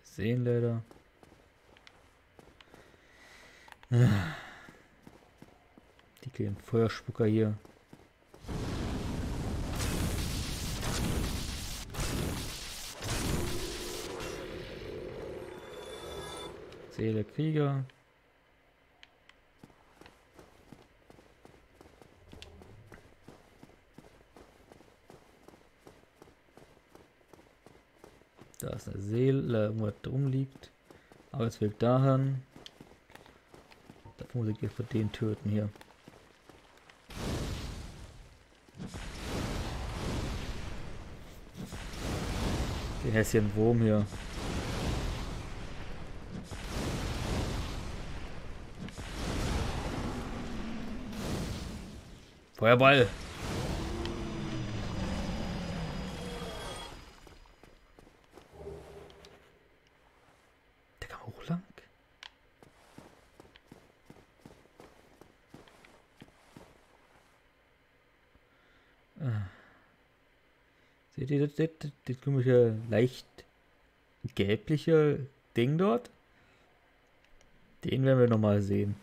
Seelenleder. Die kleinen Feuerspucker hier. Seele Krieger. Da ist eine Seele, wo drum liegt. Aber jetzt will ich dahin. Da muss ich jetzt für den töten hier. Den hässlichen Wurm hier. Feuerball! Der kam hoch lang. Seht ihr das komische, leicht gelbliche Ding dort? Den werden wir nochmal sehen.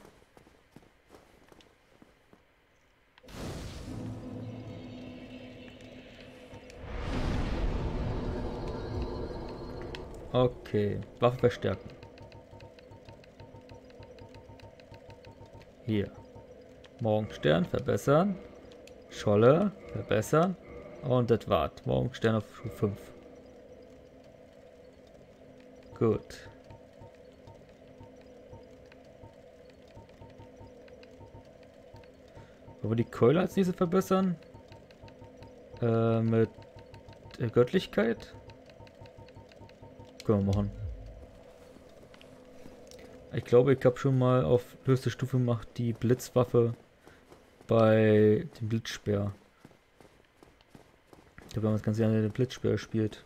Okay, Waffe verstärken. Hier. Morgenstern verbessern. Scholle verbessern. Und das war's. Morgenstern auf Stufe 5. Gut. Wollen wir die Keule als nächstes verbessern? Mit Göttlichkeit? Können wir machen. Ich glaube, ich habe schon mal auf höchste Stufe gemacht die Blitzwaffe bei dem Blitzspeer. Ich habe damals ganz gerne den Blitzspeer gespielt.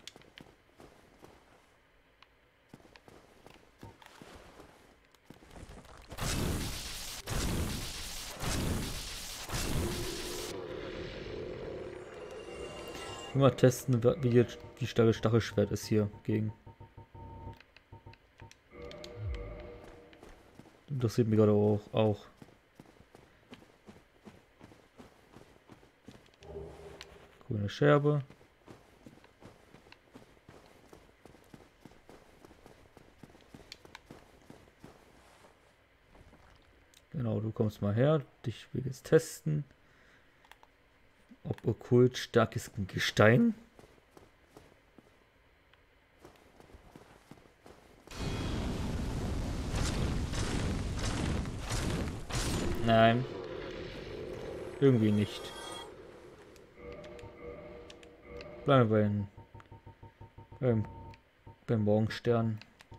Mal testen, wie stark das Stachelschwert ist hier gegen. Das sieht mir gerade auch. Grüne Scherbe. Genau, du kommst mal her. Dich will jetzt testen. Ob okkult starkes Gestein. Nein. Irgendwie nicht. Bleiben wir beim Morgenstern.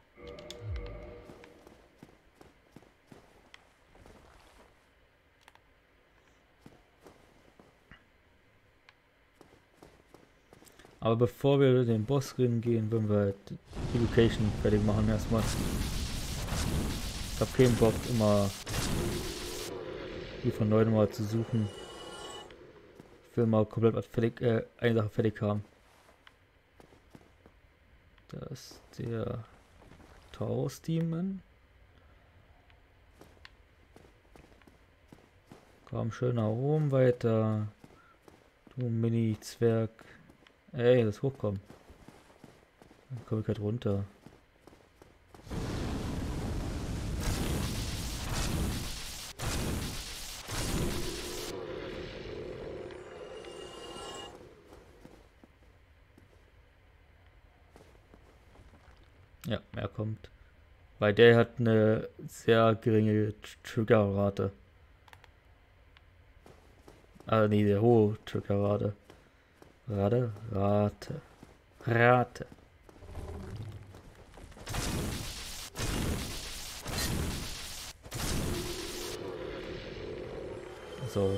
Aber bevor wir den Boss gehen, wollen wir die Location fertig machen erstmal. Ich habe keinen Bock, immer hier von neu mal zu suchen. Ich will mal komplett was fertig, eine Sache fertig haben. Da ist der Taurus Demon. Komm schön nach oben weiter. Du Mini-Zwerg. Ey, das hochkommen. Dann komme ich halt runter. Ja, er kommt. Weil der hat eine sehr geringe Triggerrate. Ah, nee, der hohe Triggerrate. Rate. So.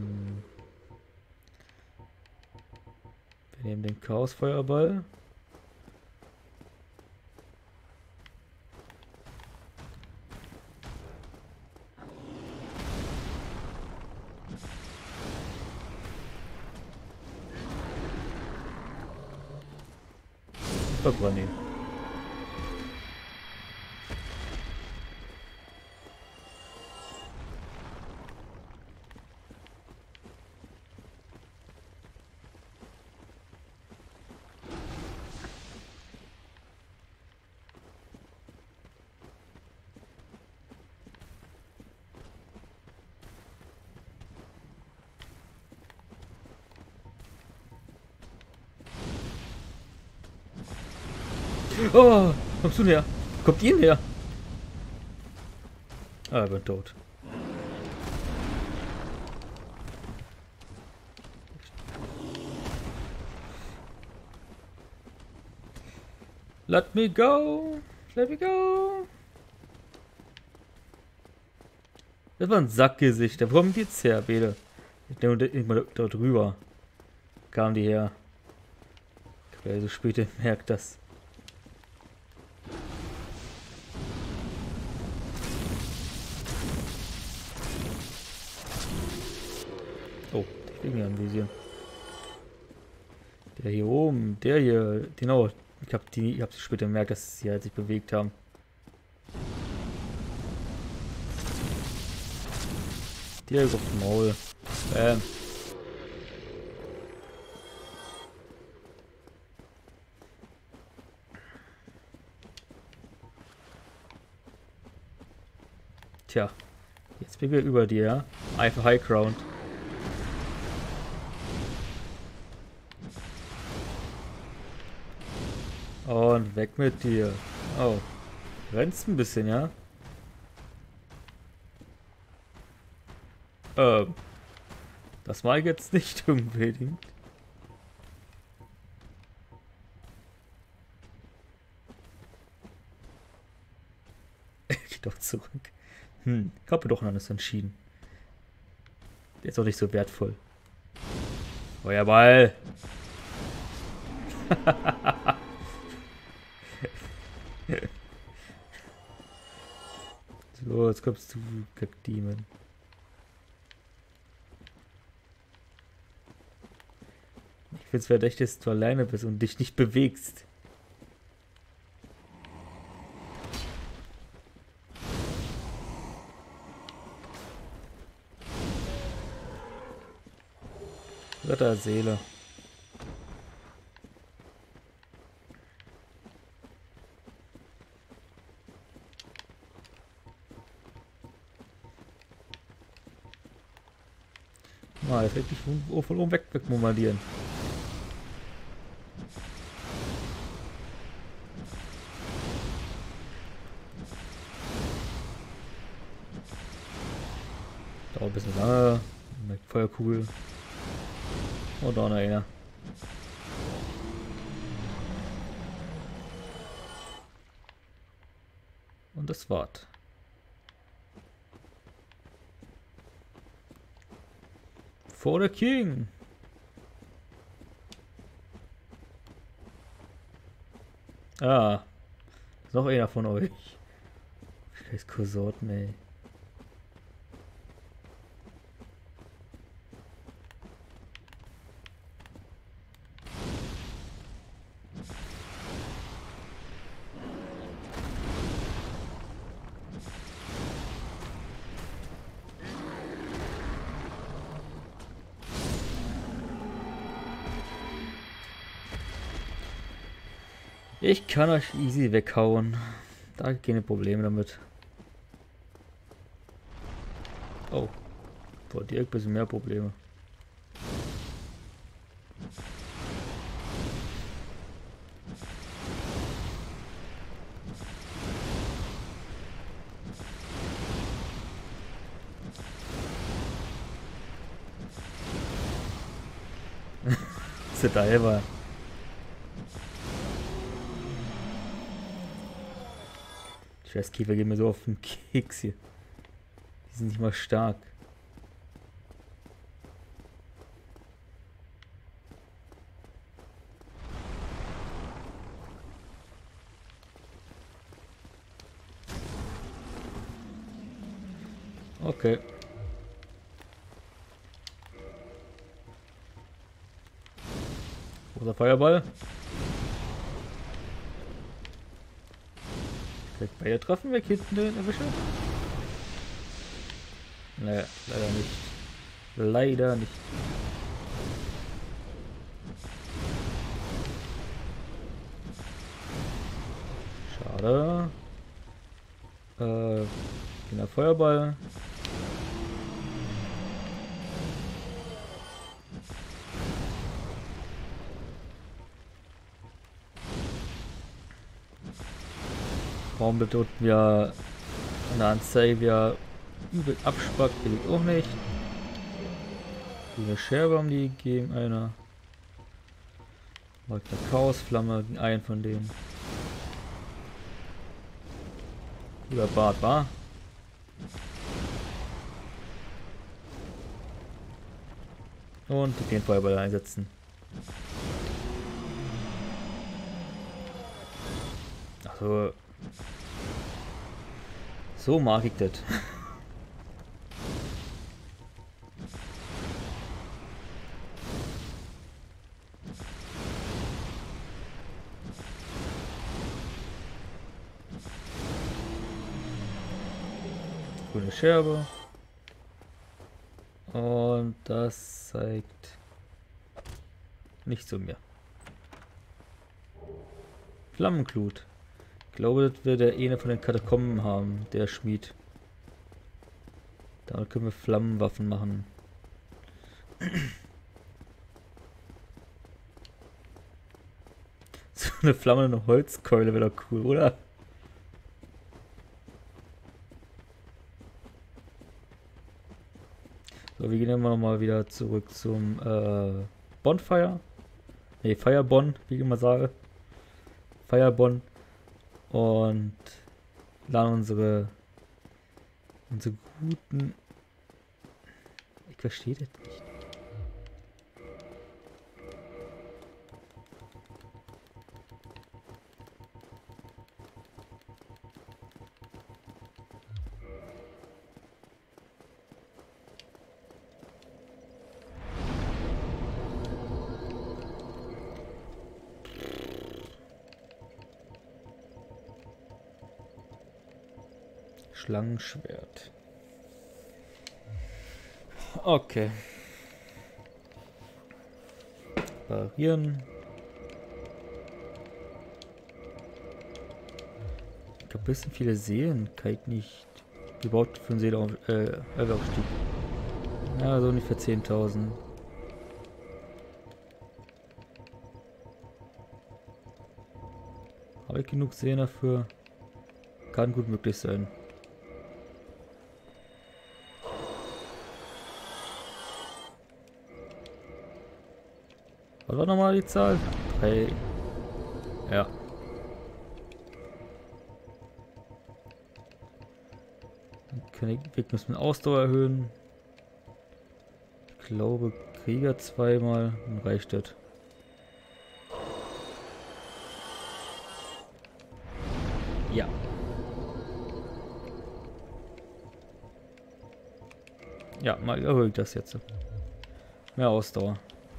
Wir nehmen den Chaosfeuerball. Verbrennen ihn. Oh, kommst du näher? Kommt ihr näher? Ah, ich bin tot. Let me go! Let me go! Das war ein Sackgesicht. Wo kommen die jetzt her, Bede? Irgendwann dort drüber kamen die her. Ich habe ja so spät merkt das. Oh, ich will mir anvisieren. Der hier oben, der hier, genau. Ich hab später gemerkt, dass sie halt sich bewegt haben. Direkt auf den Maul. Bam. Tja, jetzt bin ich über dir, ja? Einfach High Ground. Und weg mit dir. Oh. Rennst ein bisschen, ja? Das war jetzt nicht unbedingt. Geh doch zurück. Ich habe doch anders entschieden. Der ist auch nicht so wertvoll. Feuerball! So, jetzt kommst du, Kack-Demon. Ich find's verdächtig, dass du alleine bist und dich nicht bewegst. Götterseele. Ah, das hätte ich von oben wegmomalieren. Dauert ein bisschen lange. Mit Feuerkugel. Und da noch einer. Und das war's. For the King! Ah, ist noch einer von euch. Scheiß Konsorten, ey. Ich kann euch easy weghauen. Da keine Probleme damit. Oh. Boah, direkt ein bisschen mehr Probleme. Das ist der Diver. Scheiß Käfer gehen mir so auf den Keks hier. Die sind nicht mal stark. Okay. Großer Feuerball. Kann ich beide treffen, weg hinten den erwische? Naja, leider nicht. Leider nicht. Schade. Der Feuerball. Warum das unten ja an der Anzeige ja übel abspackt, will ich auch nicht. Eine Scherbe haben die gegeben, einer. Mal eine Chaosflamme gegen einen von denen. Cooler Bart, war. Und den Feuerball einsetzen. Also so mag ich das. Grüne Scherbe. Und das zeigt nicht zu mir. Flammenglut. Ich glaube, das wird der eine von den Katakomben haben, der Schmied. Damit können wir Flammenwaffen machen. So eine Flamme und eine Holzkeule wäre doch cool, oder? So, wir gehen immer noch mal wieder zurück zum Bonfire. Ne, Firebon, wie ich immer sage. Firebon. Und laden unsere guten... Ich verstehe das nicht. Schlangenschwert. Okay. Parieren. Ich habe ein bisschen viele Seen. Kann ich nicht gebaut für einen Seeleaufstieg. Ja, so ungefähr 10.000. Habe ich genug Seen dafür? Kann gut möglich sein. Was war nochmal die Zahl? 3. Ja. Wir müssen Ausdauer erhöhen. Ich glaube, Krieger zweimal, dann reicht das. Ja. Ja, mal erhöhe ich das jetzt. Mehr Ausdauer.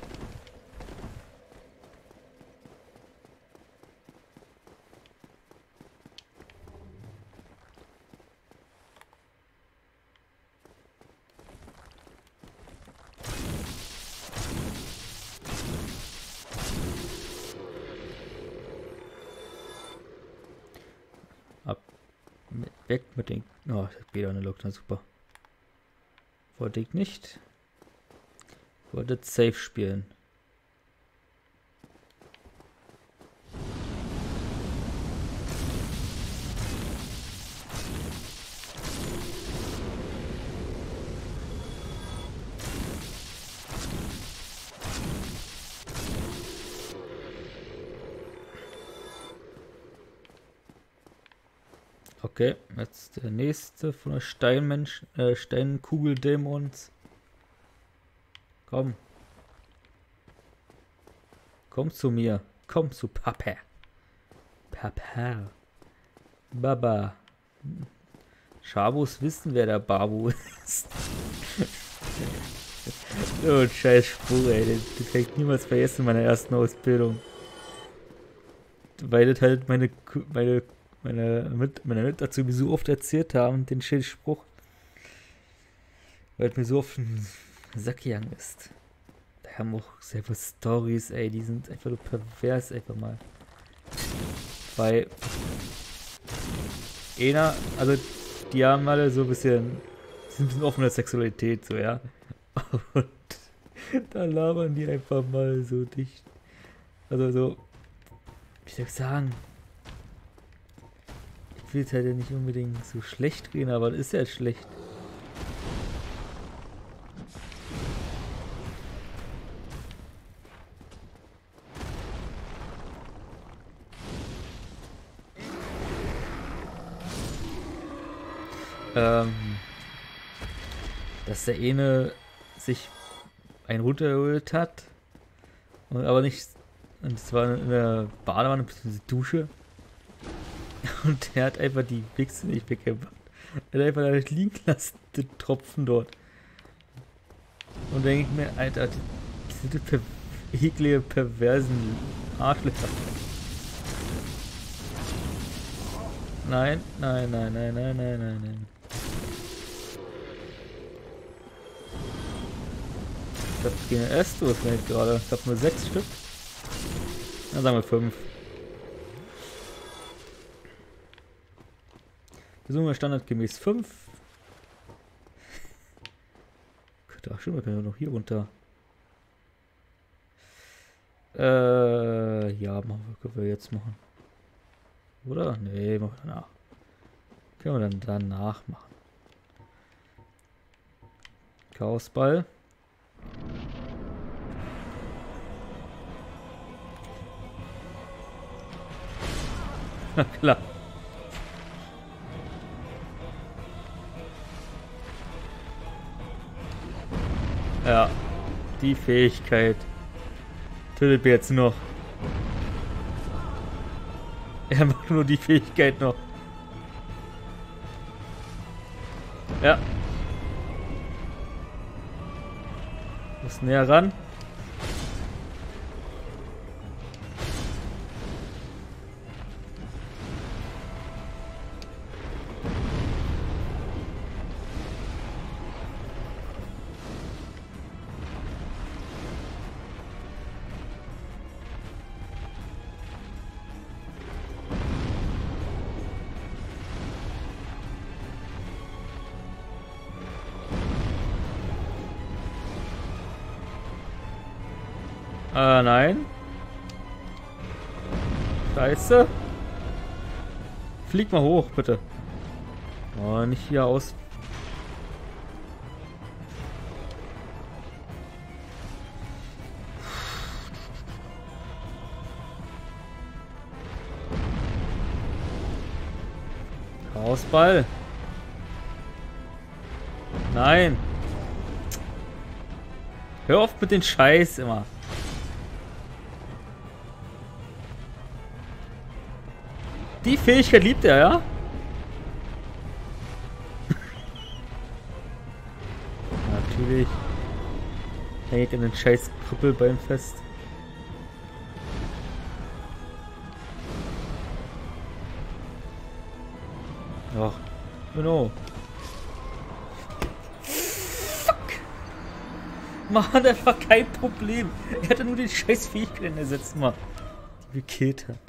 Weg mit den... Oh, das geht eine Lok, na super. Wollte ich nicht. Wollte safe spielen. Okay, jetzt der nächste von der Steinkugel-Dämons. Komm. Komm zu mir. Komm zu Papa. Papa. Baba. Schabus wissen, wer der Babu ist. So ein scheiß Spruch, ey. Den kann ich niemals vergessen in meiner ersten Ausbildung. Weil das halt meine Mitazubis so oft erzählt haben, den schönen Spruch. Weil es mir so oft ein Sack gegangen ist. Da haben auch selber Stories, ey, die sind einfach nur pervers, einfach mal. Weil also die haben alle so ein bisschen, sind ein bisschen offener Sexualität, so, ja. Und da labern die einfach mal so dicht. Also so, wie soll ich sagen? will es halt ja nicht unbedingt so schlecht gehen, aber das ist ja schlecht. Dass der eine sich einen runtergeholt hat, und aber nicht, und es war in der Badewanne bzw. Dusche, und der hat einfach die Wichse nicht weggemacht. Er hat einfach da liegen lassen, den Tropfen dort. Und denke ich mir, Alter, diese eklige, perversen Arschlöcher. Nein, nein, nein, nein, nein, nein, nein, nein. Ich hab keine S-Tours gerade. Ich hab nur 6 Stück. Dann sagen wir 5. Versuchen wir standardgemäß 5. Ach stimmt, wir können noch hier runter. Ja, machen wir, können wir jetzt machen. Oder? Nee, machen wir danach. Können wir dann danach machen. Chaosball. Na klar. Ja, die Fähigkeit tötet mir jetzt noch. Er macht nur die Fähigkeit noch. Ja. Muss näher ran. Nein. Scheiße. Flieg mal hoch, bitte. Oh, nicht hier aus. Chaosball. Nein. Hör auf mit den Scheiß immer. Die Fähigkeit liebt er, ja? Natürlich. Hängt in den scheiß Krüppelbein fest. Ach, genau. Fuck! Mann, das war kein Problem. Er hatte nur die scheiß Fähigkeit ersetzt, Mann. Die gekillt hat.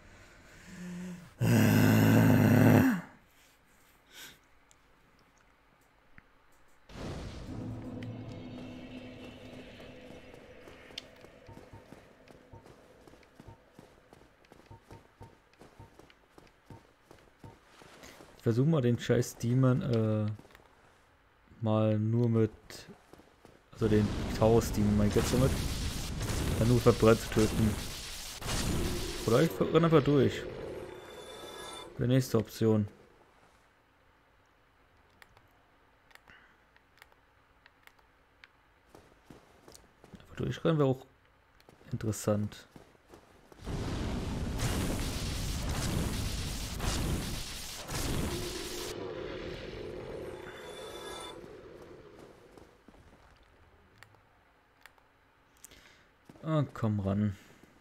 Versuch mal den scheiß Demon mal nur mit, also den Chaos Demon meine ich jetzt damit, dann nur verbrannt zu töten. Oder ich renne einfach durch. Die nächste Option. Einfach durchrennen wäre auch interessant. Ah, komm ran.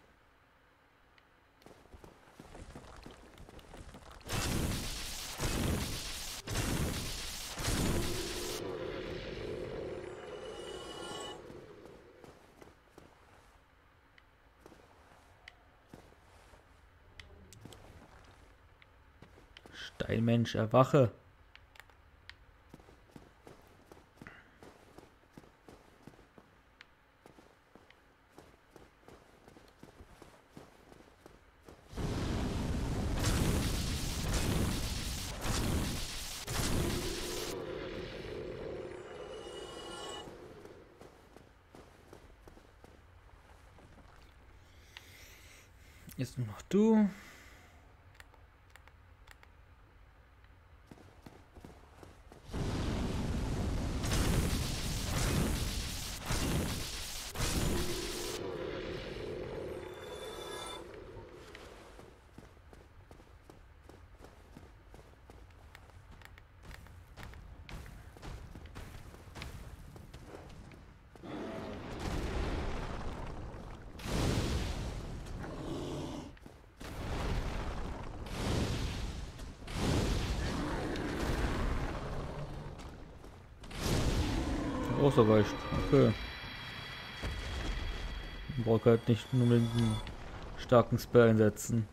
Steinmensch, erwache. Jetzt nur noch du. Ausreicht. Okay. Man braucht halt nicht unbedingt einen starken Spell einsetzen.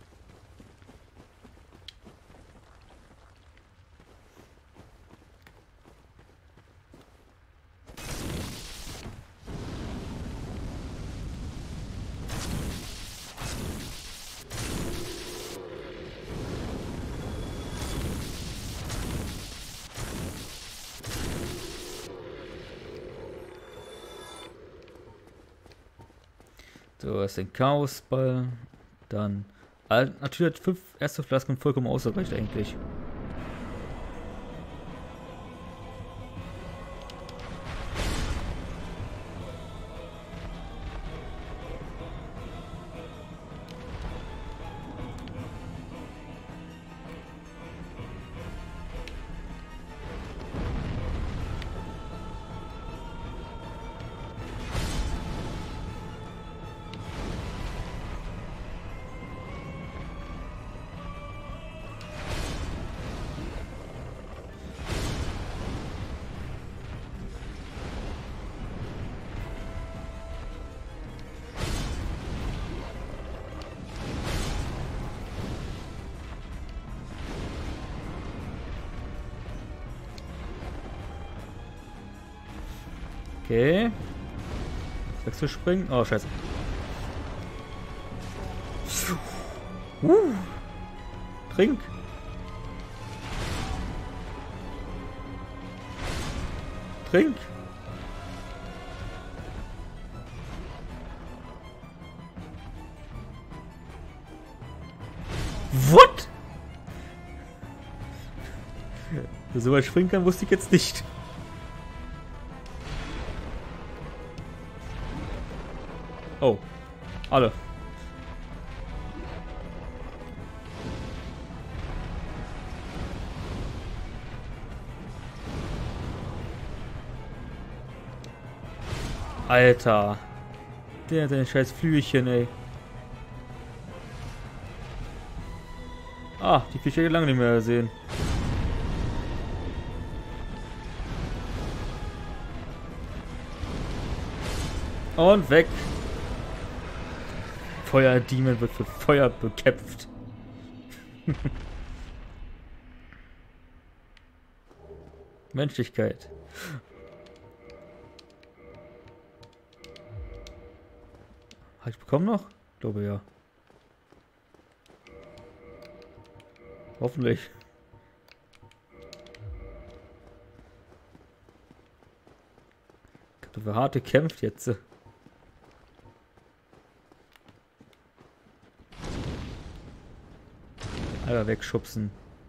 So, das ist ein Chaosball. Dann. Natürlich hat 5 erste Flasken vollkommen ausreicht eigentlich. Okay. Wechselspringen. Oh, scheiße. Trink. Trink. What? Dass so weit springen kann, wusste ich jetzt nicht. Oh, alle. Alter. Der hat ein scheiß Flügelchen, ey. Ah, die Viecher lange nicht mehr sehen. Und weg. Feuerdemon wird für Feuer bekämpft. Menschlichkeit. Habe ich bekommen noch? Ich glaube ja. Hoffentlich. Du für harte kämpft jetzt. Alter, wegschubsen.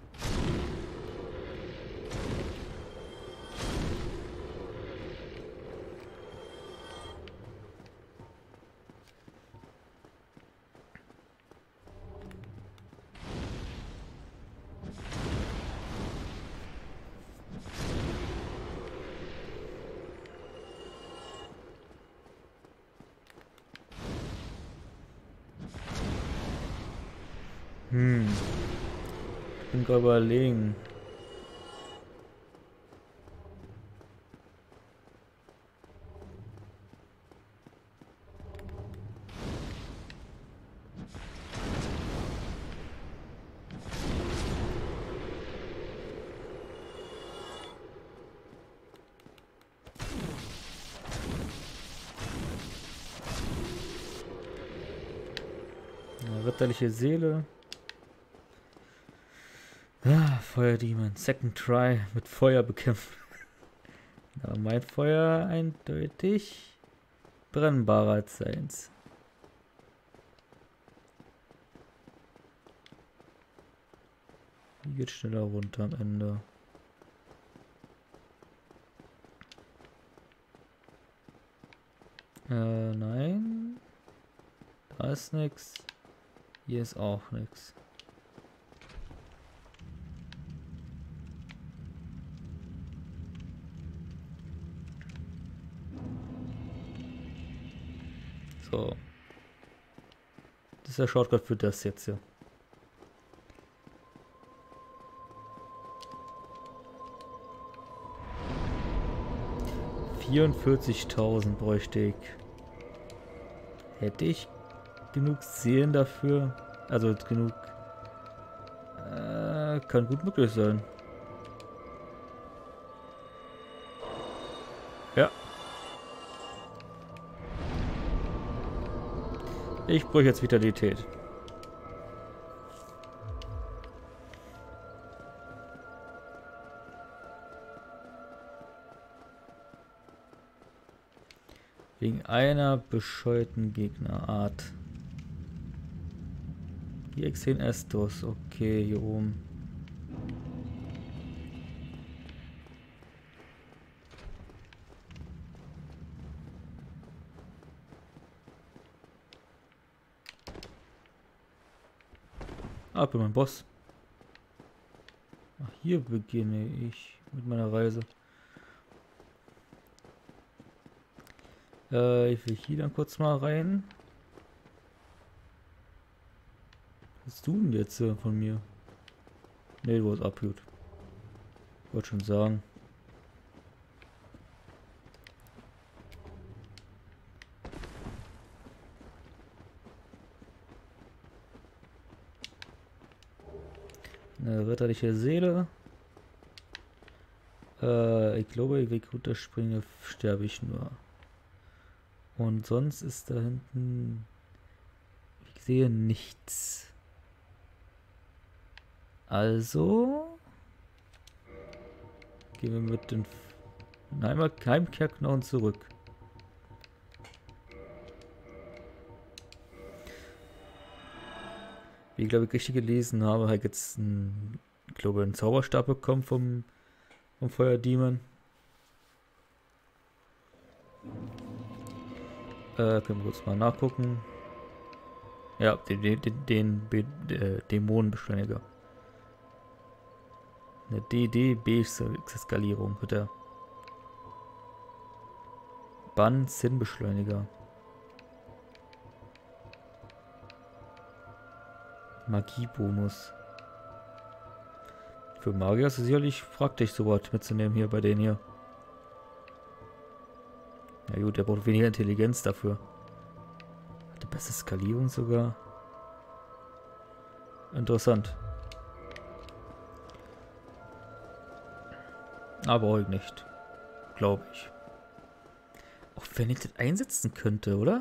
Ich bin gerade überlegen. Ritterliche Seele. Ah, Feuerdemon. Second Try mit Feuer bekämpfen. Aber mein Feuer eindeutig brennbarer als seins. Die geht schneller runter am Ende. Nein. Da ist nix. Hier ist auch nix. So. Das ist der Shortcut für das jetzt hier. $44.000 bräuchte ich. Hätte ich genug Seelen dafür? Also genug. Kann gut möglich sein. Ja. Ich bräuchte jetzt Vitalität. Wegen einer bescheuerten Gegnerart. Hier Xen Estus. Okay, hier oben. Ah, bin mein Boss. Ach, hier beginne ich mit meiner Reise. Ich will hier dann kurz mal rein. Was tust du denn jetzt von mir? Ne, du hast abgeholt. Wollte schon sagen. Eine ritterliche Seele. Ich glaube, wenn ich runterspringe, sterbe ich nur. Und sonst ist da hinten... Ich sehe nichts. Also... Gehen wir mit den Heimkehrknochen zurück. Wie ich glaube ich richtig gelesen habe, habe ich jetzt einen Zauberstab bekommen vom Feuerdemon. Können wir kurz mal nachgucken. Ja, den Dämonenbeschleuniger. Eine DDB-Skalierung hat er. Bann-Sin-Beschleuniger. Magiebonus. Für Magier ist es sicherlich praktisch, sowas mitzunehmen hier bei denen hier. Ja gut, der braucht weniger Intelligenz dafür. Hat die beste Skalierung sogar. Interessant. Aber heute nicht. Glaube ich. Auch wenn ich das einsetzen könnte, oder?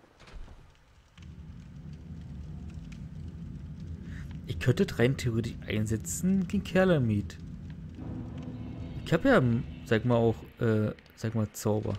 Ich könnte das rein theoretisch einsetzen gegen Kerlamid. Ich habe ja, sag mal auch, Zauber.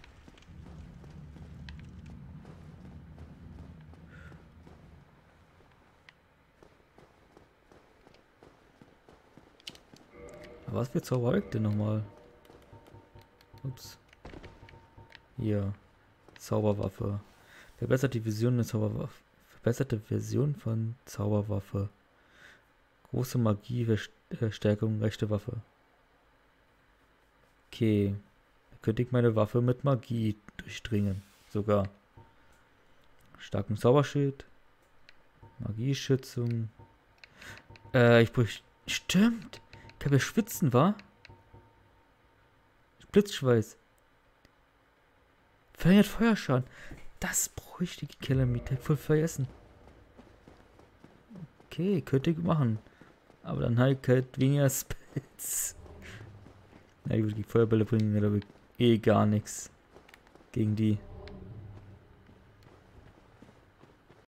Aber was für Zauber habe ich denn nochmal? Ups. Hier. Zauberwaffe. Verbesserte Version der Zauberwaffe. Verbesserte Version von Zauberwaffe. Große Magie, Verstärkung, rechte Waffe. Okay. Da könnte ich meine Waffe mit Magie durchdringen. Sogar. Starken Zauberschild. Magieschützung. Ich bräuchte... Stimmt! Ich habe ja Schwitzen, wa? Blitzschweiß. Verringert Feuerschaden. Das bräuchte ich Kerlamid. Voll vergessen. Okay, könnte ich machen. Aber dann halt weniger Spells. Ja, die Feuerbälle bringen mir, glaube ich, eh gar nichts gegen die.